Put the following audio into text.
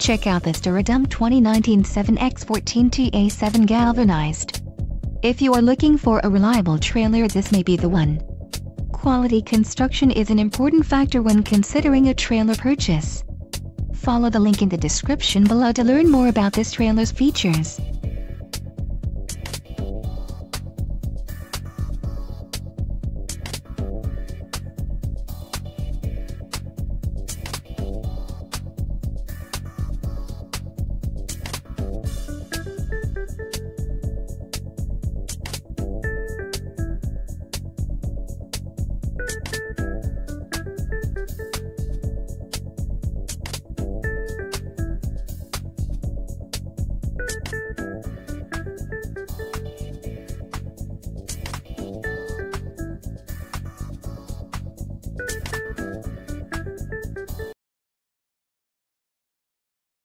Check out this DuraDump 2019 7X14TA07 Galvanized. If you are looking for a reliable trailer, this may be the one. Quality construction is an important factor when considering a trailer purchase. Follow the link in the description below to learn more about this trailer's features.